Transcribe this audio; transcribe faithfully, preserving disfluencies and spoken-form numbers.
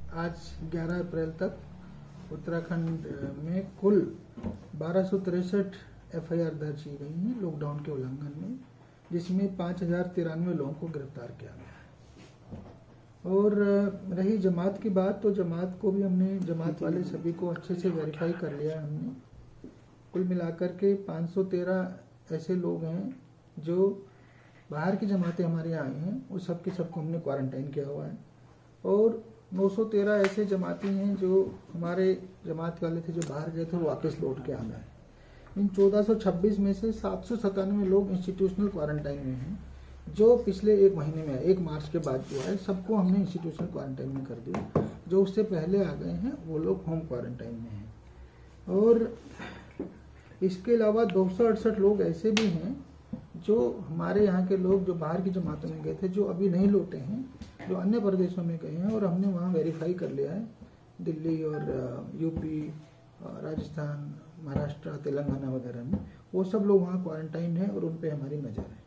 आज ग्यारह अप्रैल तक उत्तराखंड में कुल बारह सौ तिरसठ एफ आई आर दर्ज की गई हैं लॉकडाउन के उल्लंघन में, जिसमें पाँच हजार तिरानवे लोगों को गिरफ्तार किया गया है। और रही जमात की बात, तो जमात को भी हमने, जमात वाले सभी को अच्छे से वेरीफाई कर लिया है हमने। कुल मिलाकर के पाँच सौ तेरह ऐसे लोग हैं जो बाहर की जमातें हमारे यहाँ आई हैं, उस सब के सबको हमने क्वारंटाइन किया हुआ है। और नौ सौ तेरह ऐसे जमाती हैं जो हमारे जमात वाले थे जो बाहर गए थे, वो वापस लौट के आ गए। इन चौदह सौ छब्बीस में से सात सौ सतानवे लोग इंस्टीट्यूशनल क्वारंटाइन में हैं, जो पिछले एक महीने में, एक मार्च के बाद जो है, सबको हमने इंस्टीट्यूशनल क्वारंटाइन में कर दिया। जो उससे पहले आ गए हैं वो लोग होम क्वारंटाइन में हैं। और इसके अलावा दो सौ अड़सठ लोग ऐसे भी हैं जो हमारे यहाँ के लोग जो बाहर की जमातों में गए थे, जो अभी नहीं लौटे हैं, जो अन्य प्रदेशों में गए हैं, और हमने वहाँ वेरीफाई कर लिया है। दिल्ली और यूपी, राजस्थान, महाराष्ट्र, तेलंगाना वगैरह में वो सब लोग वहाँ क्वारंटाइन हैं और उन पे हमारी नज़र है।